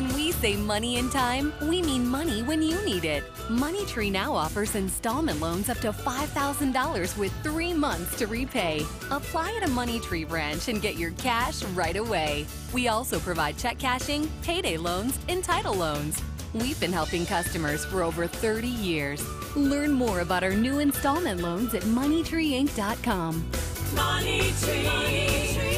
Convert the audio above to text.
When we say money in time, we mean money when you need it. Moneytree now offers installment loans up to $5,000 with 3 months to repay. Apply at a Moneytree branch and get your cash right away. We also provide check cashing, payday loans, and title loans. We've been helping customers for over 30 years. Learn more about our new installment loans at moneytreeinc.com. Moneytree.